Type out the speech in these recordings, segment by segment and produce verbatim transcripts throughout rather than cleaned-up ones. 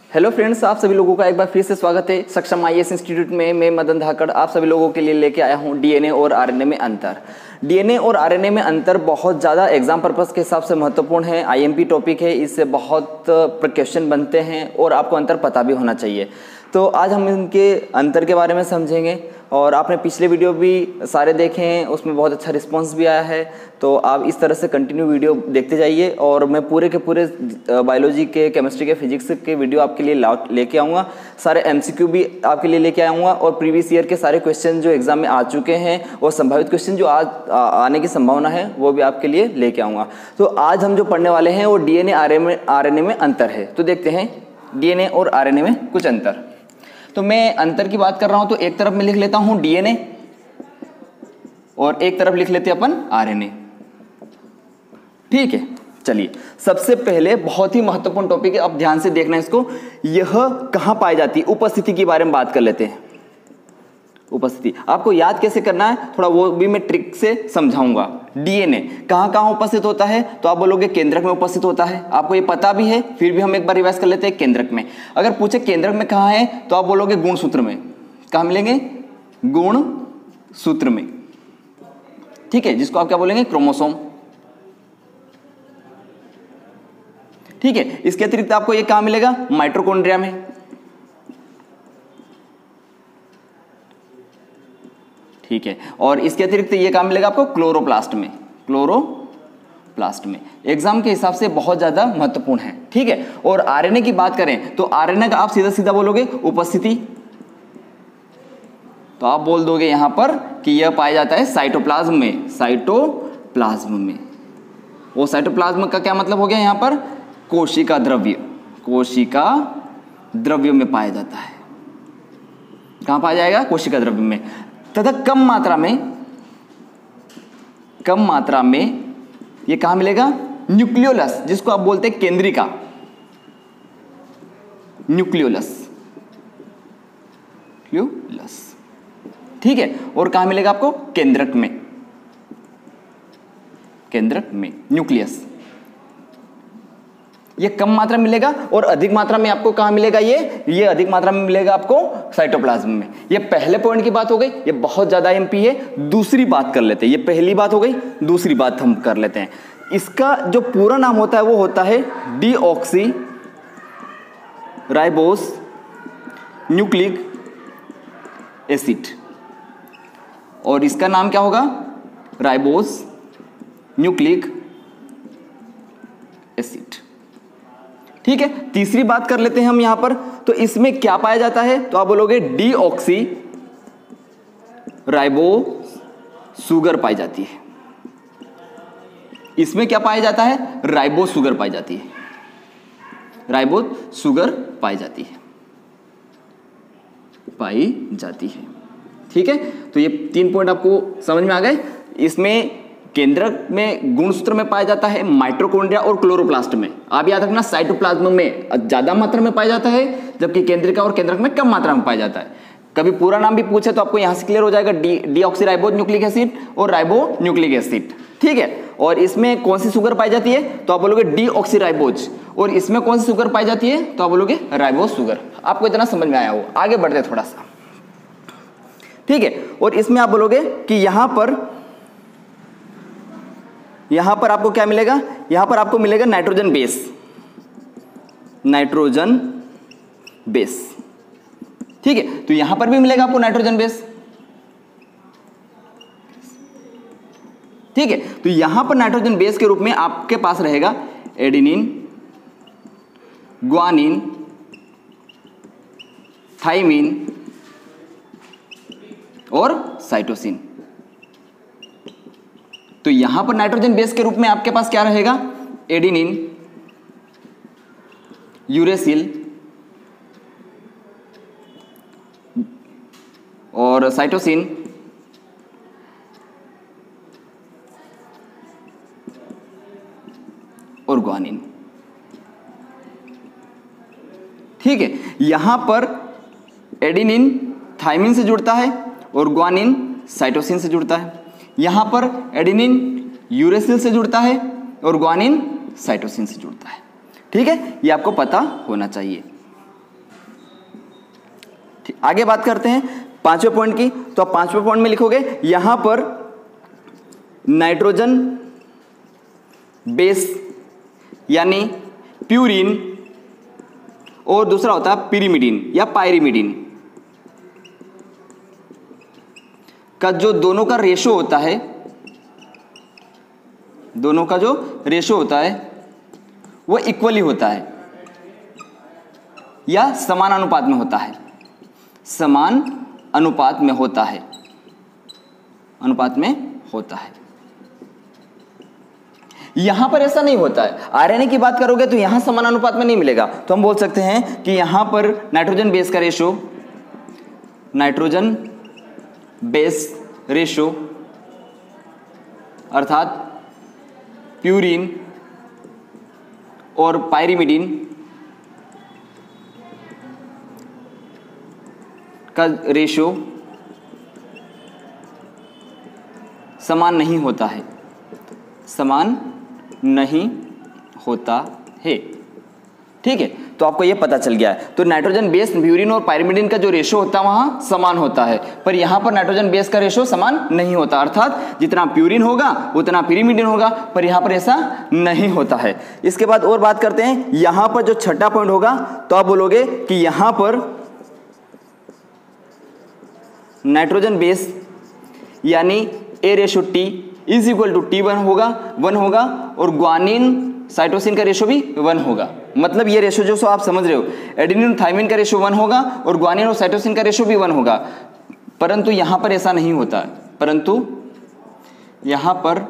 Hello friends, आप सभी लोगों का एक बार फिर से स्वागत है सक्षम आई ए एस इंस्टीट्यूट में। मैं मदन धाकड़ आप सभी लोगों के लिए लेके आया हूँ डीएनए और आरएनए में अंतर। डीएनए और आरएनए में अंतर बहुत ज़्यादा एग्जाम पर्पस के हिसाब से महत्वपूर्ण है, आईएमपी टॉपिक है, इससे बहुत क्वेश्चन बनते हैं और आपको अंतर पता भी होना चाहिए। तो आज हम इनके अंतर के बारे में समझेंगे और आपने पिछले वीडियो भी सारे देखे हैं, उसमें बहुत अच्छा रिस्पांस भी आया है। तो आप इस तरह से कंटिन्यू वीडियो देखते जाइए और मैं पूरे के पूरे बायोलॉजी के, केमिस्ट्री के, फिजिक्स के वीडियो आपके लिए लेके आऊँगा। सारे एमसीक्यू भी आपके लिए लेके आऊँगा और प्रीवियस ईयर के सारे क्वेश्चन जो एग्जाम में आ चुके हैं और संभावित क्वेश्चन जो आज आ, आने की संभावना है वो भी आपके लिए लेके आऊँगा। तो आज हम जो पढ़ने वाले हैं वो डीएनए आरएनए में अंतर है। तो देखते हैं डीएनए और आरएनए में कुछ अंतर। तो मैं अंतर की बात कर रहा हूं तो एक तरफ मैं लिख लेता हूं डीएनए और एक तरफ लिख लेते हैं अपन आरएनए। ठीक है, चलिए सबसे पहले बहुत ही महत्वपूर्ण टॉपिक है, अब ध्यान से देखना इसको। यह कहां पाई जाती है, उपस्थिति के बारे में बात कर लेते हैं। उपस्थिति आपको याद कैसे करना है थोड़ा वो भी मैं ट्रिक से समझाऊंगा। डीएनए कहां कहां उपस्थित होता है तो आप बोलोगे केंद्रक में उपस्थित होता है, आपको ये पता भी है, फिर भी हम एक बार रिवाइज कर लेते हैं। केंद्रक में अगर पूछे केंद्रक में कहां है तो आप बोलोगे गुणसूत्र में। कहां मिलेंगे? गुण सूत्र में। ठीक है, जिसको आप क्या बोलेंगे? क्रोमोसोम। ठीक है, इसके अतिरिक्त आपको ये कहां मिलेगा? माइटोकॉन्ड्रिया में। ठीक है, और इसके अतिरिक्त ये काम मिलेगा आपको क्लोरोप्लास्ट में। क्लोरोप्लास्ट में एग्जाम के हिसाब से बहुत ज्यादा महत्वपूर्ण है। ठीक है, और आरएनए की बात करें तो आरएनए का आप सीधा सीधा बोलोगे उपस्थिति। तो आप बोल दोगे यहां पर कि यह पाया जाता है साइटोप्लाज्म में। साइटोप्लाज्म में, वो साइटोप्लाज्म का क्या मतलब हो गया? यहां पर कोशिका द्रव्य। कोशिका द्रव्य में पाया जाता है। कहां पाया जाएगा? कोशिका द्रव्य में। तथा कम मात्रा में कम मात्रा में ये कहां मिलेगा? न्यूक्लियोलस, जिसको आप बोलते हैं केंद्रिका। न्यूक्लियोलस न्यूक्लियोलस ठीक है, और कहां मिलेगा आपको? केंद्रक में। केंद्रक में न्यूक्लियस ये कम मात्रा में मिलेगा और अधिक मात्रा में आपको कहां मिलेगा? ये ये अधिक मात्रा में मिलेगा आपको साइटोप्लाज्म में। ये पहले पॉइंट की बात हो गई, ये बहुत ज्यादा एमपी है। दूसरी बात कर लेते हैं, ये पहली बात हो गई, दूसरी बात हम कर लेते हैं। इसका जो पूरा नाम होता है वो होता है डीऑक्सी राइबोस न्यूक्लिक एसिड, और इसका नाम क्या होगा? Ribose nucleic acid. ठीक है, तीसरी बात कर लेते हैं हम यहां पर। तो इसमें क्या पाया जाता है तो आप बोलोगे डीऑक्सी राइबो सुगर पाई जाती है। इसमें क्या पाया जाता है? राइबो सुगर पाई जाती है। राइबो सुगर पाई जाती है पाई जाती है ठीक है, तो ये तीन पॉइंट आपको समझ में आ गए। इसमें केंद्रक में गुणसूत्र में पाया जाता है, माइटोकॉन्ड्रिया और क्लोरोप्लास्ट में। आप याद रखना साइटोप्लाज्म में ज्यादा मात्रा में पाया जाता है, जबकि केंद्रिका और केंद्रक में कम मात्रा में पाया जाता है। कभी पूरा नाम भी पूछे तो आपको यहां से क्लियर हो जाएगा, डी डीऑक्सीराइबोज न्यूक्लिक एसिड और राइबो न्यूक्लिक एसिड। ठीक है, और इसमें कौन सी सुगर पाई जाती है तो आप बोलोगे डीऑक्सीराइबोज, और इसमें कौन सी सुगर पाई जाती है तो आप बोलोगे राइबोज सुगर। आपको इतना समझ में आया हो? आगे बढ़ते थोड़ा सा। ठीक है, और इसमें आप बोलोगे कि यहां पर यहां पर आपको क्या मिलेगा? यहां पर आपको मिलेगा नाइट्रोजन बेस। नाइट्रोजन बेस ठीक है, तो यहां पर भी मिलेगा आपको नाइट्रोजन बेस। ठीक है, तो यहां पर नाइट्रोजन बेस के रूप में आपके पास रहेगा एडेनिन, ग्वानिन, थाइमिन और साइटोसिन। तो यहां पर नाइट्रोजन बेस के रूप में आपके पास क्या रहेगा? एडेनिन, यूरेसिल और साइटोसिन और ग्वानिन। ठीक है, यहां पर एडेनिन थाइमिन से जुड़ता है और ग्वानिन साइटोसिन से जुड़ता है। यहां पर एडेनिन यूरेसिल से जुड़ता है और ग्वानिन साइटोसिन से जुड़ता है। ठीक है, ये आपको पता होना चाहिए। आगे बात करते हैं पांचवें पॉइंट की। तो आप पांचवें पॉइंट में लिखोगे यहां पर नाइट्रोजन बेस यानी प्यूरिन और दूसरा होता है पिरिमिडिन या पायरिमिडिन का जो दोनों का रेशो होता है, दोनों का जो रेशो होता है वो इक्वली होता है या समान अनुपात में होता है, समान अनुपात में होता है, अनुपात में होता है। यहां पर ऐसा नहीं होता है। आरएनए की बात करोगे तो यहां समान अनुपात में नहीं मिलेगा। तो हम बोल सकते हैं कि यहां पर नाइट्रोजन बेस का रेशो, नाइट्रोजन बेस रेशो अर्थात प्यूरिन और पायरिमिडिन का रेशो समान नहीं होता है, समान नहीं होता है। ठीक है, तो आपको यह पता चल गया है। तो नाइट्रोजन बेस प्यूरिन और पायरिमिडिन का जो रेशो होता है वहां समान होता है, पर यहां पर नाइट्रोजन बेस का रेशो समान नहीं होता, अर्थात जितना प्यूरिन होगा उतना पिरिमिडिन होगा, पर यहां पर ऐसा नहीं होता है। इसके बाद और बात करते हैं, यहां पर जो छठा पॉइंट होगा तो आप बोलोगे कि यहां पर नाइट्रोजन बेस यानी A ratio T is equal to T one होगा वन होगा और ग्वानिन साइटोसिन का रेशो भी वन होगा। मतलब ये रेशो जो सो आप समझ रहे हो, एडेनिन थायमिन का रेशो वन होगा और ग्वानिन और साइटोसिन का रेशो भी वन होगा, परंतु यहां पर ऐसा नहीं होता है, परंतु यहां पर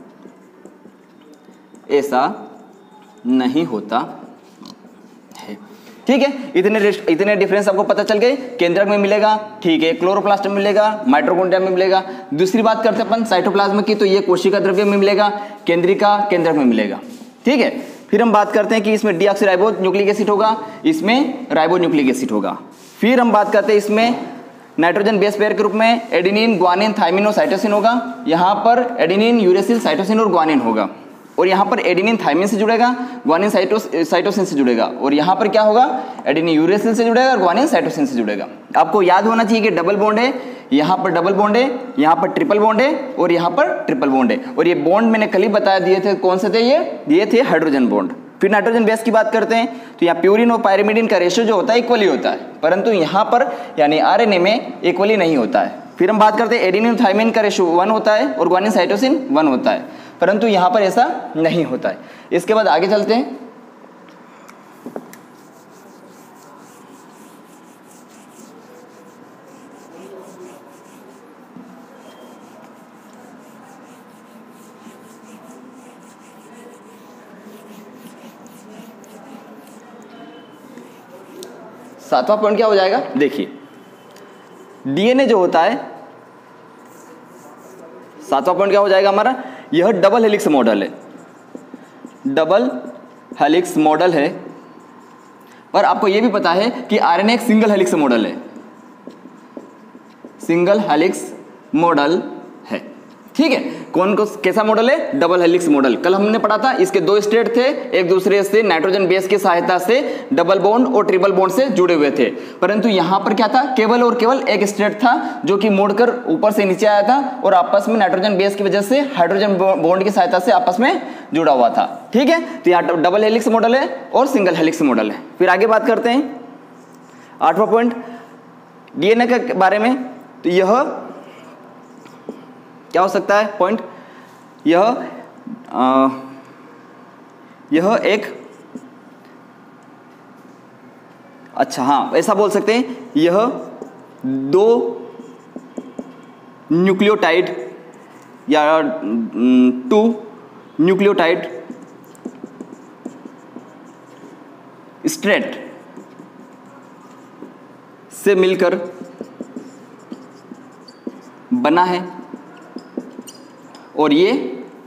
ऐसा नहीं होता है। ठीक है, इतने इतने डिफरेंस आपको पता चल गए। केंद्रक में मिलेगा, ठीक है, क्लोरोप्लास्ट में मिलेगा, माइटोकॉन्ड्रिया में मिलेगा। दूसरी बात करते हैं अपन साइटोप्लाज्म की, तो ये कोशिका द्रव्य में मिलेगा, केंद्रिका केंद्रक में मिलेगा। ठीक है, फिर हम बात करते हैं कि इसमें डीऑक्सीराइबो न्यूक्लिक एसिड होगा, इसमें राइबो न्यूक्लिक एसिड होगा। फिर हम बात करते हैं इसमें नाइट्रोजन बेस पेयर के रूप में एडेनिन, ग्वानिन, थायमिन और साइटोसिन होगा। यहाँ पर एडेनिन, यूरेसिल, साइटोसिन और ग्वानिन होगा, और यहाँ पर एडेनिन थायमिन से जुड़ेगा, ग्वानिन साइटोस साइटोसिन से जुड़ेगा, और यहाँ पर क्या होगा, एडेनिन यूरेसिल से जुड़ेगा और ग्वानिन साइटोसिन से जुड़ेगा। आपको याद होना चाहिए कि डबल बॉन्ड है, यहाँ पर डबल बॉन्ड है, यहाँ पर ट्रिपल बॉन्ड है और यहाँ पर ट्रिपल बॉन्ड है, और ये बॉन्ड मैंने कल ही बता दिए थे कौन से थे, ये ये थे हाइड्रोजन बॉन्ड। फिर नाइट्रोजन बेस की बात करते हैं, तो यहाँ प्यूरिन और पायरिमिडिन का रेशियो जो होता है इक्वली होता है, परंतु यहाँ पर यानी आरएनए में इक्वली नहीं होता है। फिर हम बात करते हैं एडेनिन थायमिन का रेशियो वन होता है और ग्वानिन साइटोसिन वन होता है, परंतु यहाँ पर ऐसा नहीं होता है। इसके बाद आगे चलते हैं। सातवां पॉइंट क्या हो जाएगा, देखिए डीएनए जो होता है, सातवां पॉइंट क्या हो जाएगा हमारा, यह डबल हेलिक्स मॉडल है, डबल हेलिक्स मॉडल है। पर आपको यह भी पता है कि आरएनए एक सिंगल हेलिक्स मॉडल है, सिंगल हेलिक्स मॉडल है। ठीक है, कौन को कैसा मॉडल है, डबल हेलिक्स मॉडल। कल हमने पढ़ा था, इसके दो स्टेट थे, एक दूसरे से नाइट्रोजन बेस की सहायता से डबल बॉन्ड और ट्रिपल बॉन्ड से जुड़े हुए थे, परंतु यहां पर क्या था, केवल और केवल एक स्टेट था जो कि मोड़कर ऊपर से नीचे आया था और आपस में नाइट्रोजन बेस की वजह से हाइड्रोजन बॉन्ड की सहायता से आपस में जुड़ा हुआ था। ठीक है, तो यहाँ डबल हेलिक्स मॉडल है और सिंगल हेलिक्स मॉडल है। फिर आगे बात करते हैं आठवां पॉइंट डीएनए के बारे में। तो यह क्या हो सकता है पॉइंट, यह आ, यह एक अच्छा हाँ ऐसा बोल सकते हैं, यह दो न्यूक्लियोटाइड या टू न्यूक्लियोटाइड स्ट्रेट से मिलकर बना है, और ये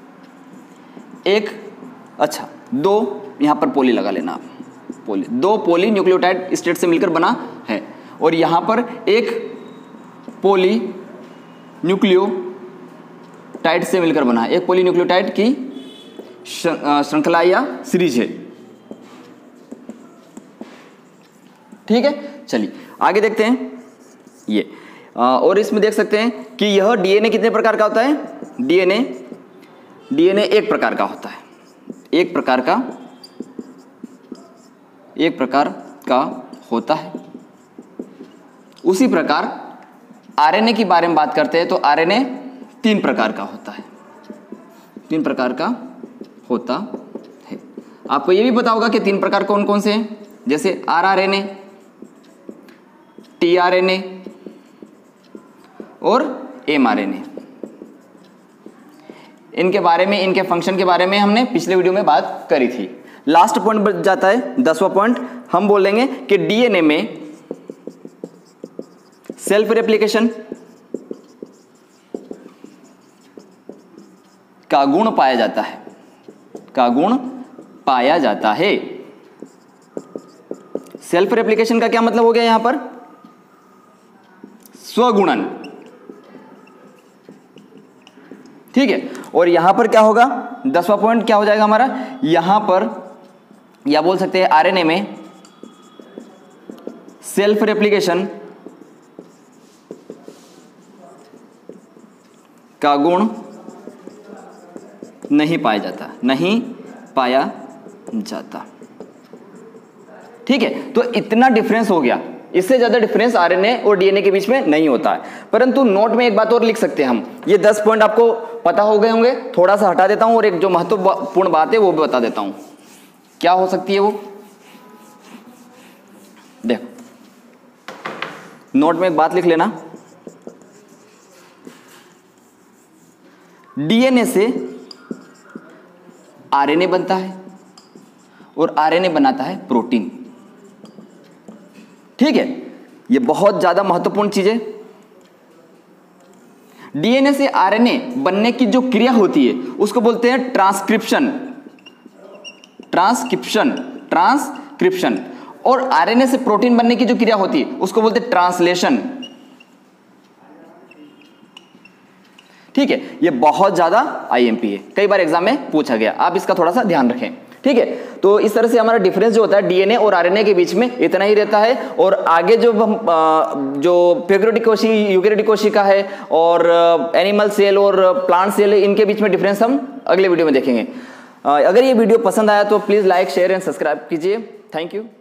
एक अच्छा दो यहां पर पोली लगा लेना आप, पोली दो पोली न्यूक्लियोटाइड स्टेट से मिलकर बना है, और यहां पर एक पोली न्यूक्लियोटाइड से मिलकर बना है, एक पोली न्यूक्लियोटाइड की श्रृंखला या सीरीज है। ठीक है, चलिए आगे देखते हैं। ये और इसमें देख सकते हैं कि यह डीएनए कितने प्रकार का होता है, डीएनए डीएनए एक प्रकार का होता है, एक प्रकार का एक प्रकार का होता है। उसी प्रकार आरएनए के बारे में बात करते हैं तो आरएनए तीन प्रकार का होता है, तीन प्रकार का होता है। आपको यह भी पता होगा कि तीन प्रकार कौन कौन से हैं, जैसे आरआरएनए, टीआरएनए और एमआरएनए। इनके बारे में, इनके फंक्शन के बारे में हमने पिछले वीडियो में बात करी थी। लास्ट पॉइंट बच जाता है दसवां पॉइंट, हम बोलेंगे कि डीएनए में सेल्फ रेप्लिकेशन का गुण पाया जाता है, का गुण पाया जाता है। सेल्फ रेप्लिकेशन का क्या मतलब हो गया यहां पर, स्वगुणन, ठीक है। और यहां पर क्या होगा, दसवां पॉइंट क्या हो जाएगा हमारा, यहां पर या बोल सकते हैं आरएनए में सेल्फ रेप्लिकेशन का गुण नहीं पाया जाता, नहीं पाया जाता, ठीक है। तो इतना डिफरेंस हो गया, इससे ज्यादा डिफरेंस आरएनए और डीएनए के बीच में नहीं होता है। परंतु नोट में एक बात और लिख सकते हैं हम, ये दस पॉइंट आपको पता हो गए होंगे, थोड़ा सा हटा देता हूं और एक जो महत्वपूर्ण बात है वो भी बता देता हूं। क्या हो सकती है वो, देखो नोट में एक बात लिख लेना, डीएनए से आरएनए बनता है और आरएनए बनाता है प्रोटीन, ठीक है। ये बहुत ज्यादा महत्वपूर्ण चीज है। डीएनए से आरएनए बनने की जो क्रिया होती है उसको बोलते हैं ट्रांसक्रिप्शन, ट्रांसक्रिप्शन ट्रांसक्रिप्शन और आरएनए से प्रोटीन बनने की जो क्रिया होती है उसको बोलते हैं ट्रांसलेशन, ठीक है। ये बहुत ज्यादा आईएमपी है, कई बार एग्जाम में पूछा गया, आप इसका थोड़ा सा ध्यान रखें, ठीक है। तो इस तरह से हमारा डिफरेंस जो होता है डीएनए और आरएनए के बीच में इतना ही रहता है। और आगे जो हम जो प्रोकैरियोटिक कोशिका, यूकैरियोटिक कोशिका है और एनिमल सेल और प्लांट सेल है, इनके बीच में डिफरेंस हम अगले वीडियो में देखेंगे। अगर ये वीडियो पसंद आया तो please like, share and subscribe कीजिए। Thank you.